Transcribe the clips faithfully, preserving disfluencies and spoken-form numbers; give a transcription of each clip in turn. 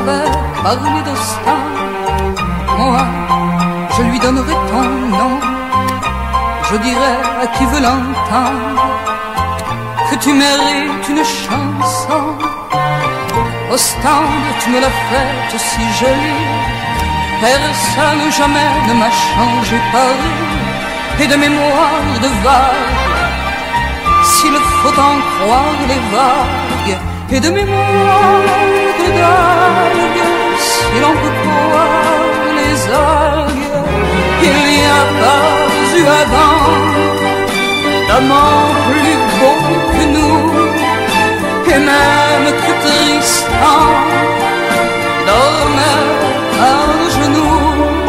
savait parler d'Austin, moi, je lui donnerais ton nom. Je dirais à qui veut l'entendre que tu mérites une chanson. Ostende, tu me l'as faite si jolie, personne jamais ne m'a changé Paris. Et de mémoire de vague, s'il faut en croire les vagues, et de mémoire de dague, si l'on peut croire les algues, il n'y a pas eu avant d'amant plus beau que nous, et même que Tristan dormait à genoux.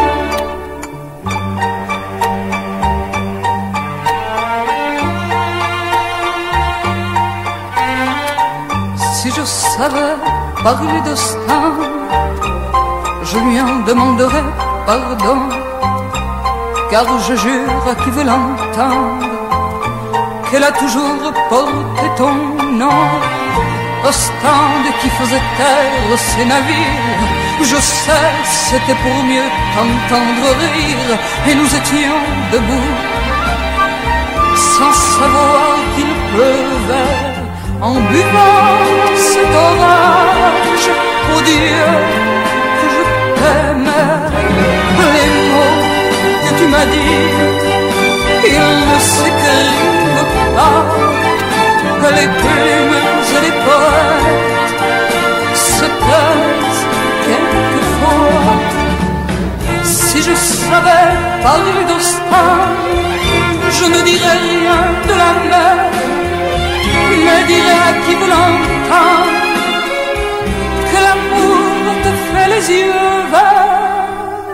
Si je savais parler d'Austin, je lui en demanderais pardon, car je jure à qui veut l'entendre qu'elle a toujours porté ton nom. Ostende qui faisait taire ses navires, je sais, c'était pour mieux t'entendre rire, et nous étions debout, sans savoir qu'il pleuvait, en buvant cet orage. Oh Dieu, que je t'aimais, les mots que tu m'as dit, ils ne s'écrivent pas, les plumes et les poètes se taisent quelquefois. Si je savais parler d'Austin, je ne dirais rien de la mer, mais dirais à qui veut l'entendre que l'amour te fait les yeux verts.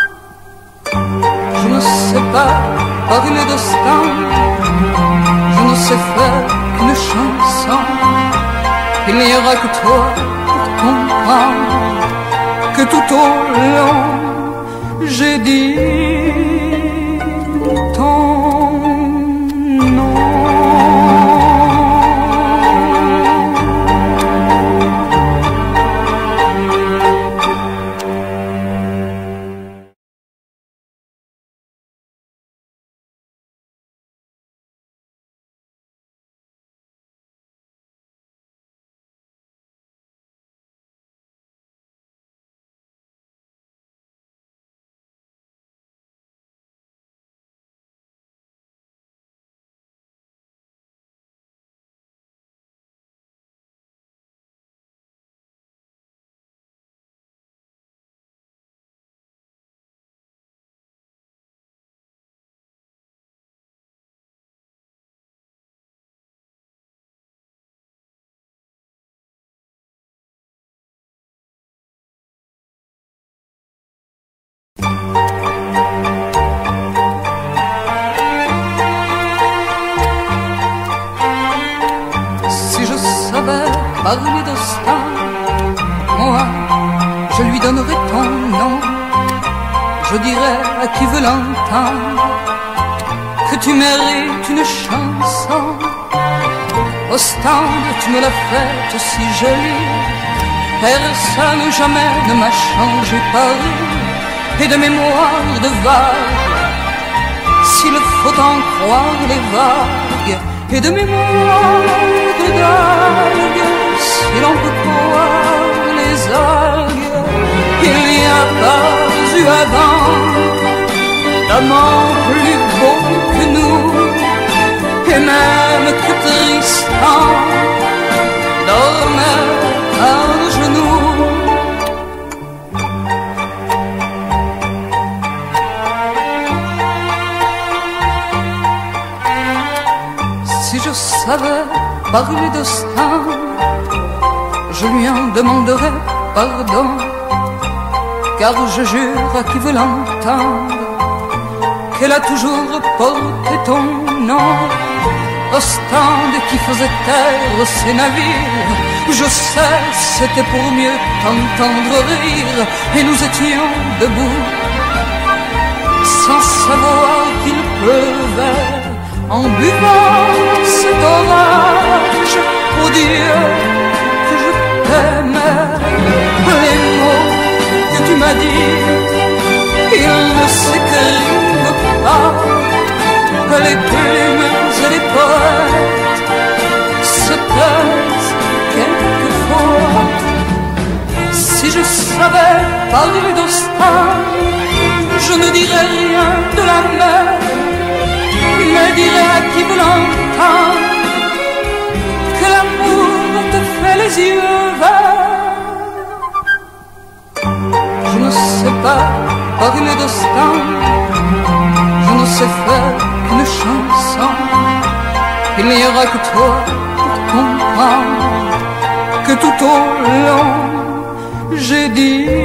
Je ne sais pas parler d'Austin, je ne sais faire qu'une chanson. Il n'y aura que toi pour comprendre que tout au long j'ai dit ton nom. Parler d'Austin, moi, je lui donnerai ton nom. Je dirais à qui veut l'entendre que tu mérites une chanson. Ostende, tu me l'as faite si jolie, personne jamais ne m'a changé Paris. Et de mémoire de vague, s'il faut en croire les vagues, et de mémoire de dague, si l'on peut croire les algues, il n'y a pas eu avant d'amant plus beau que nous, et même que Tristan dormait à genoux. Si je savais parler d'Austin, je lui en demanderais pardon, car je jure à qui veut l'entendre qu'elle a toujours porté ton nom. Ostende qui faisait taire ses navires, je sais, c'était pour mieux t'entendre rire, et nous étions debout, sans savoir qu'il pleuvait, en buvant cet orage. Oh Dieu, que je t'aimais, les m'a dit, il ne s'écrive pas. Les plumes et les poètes se taisent quelquefois. Si je savais parler d'Austin, je ne dirais rien de la mer, mais dirais à qui vous l'entend que l'amour te fait les yeux verts. Je ne sais pas parler d'Austin, je ne sais faire qu'une chanson. Il n'y aura que toi pour comprendre que tout au long j'ai dit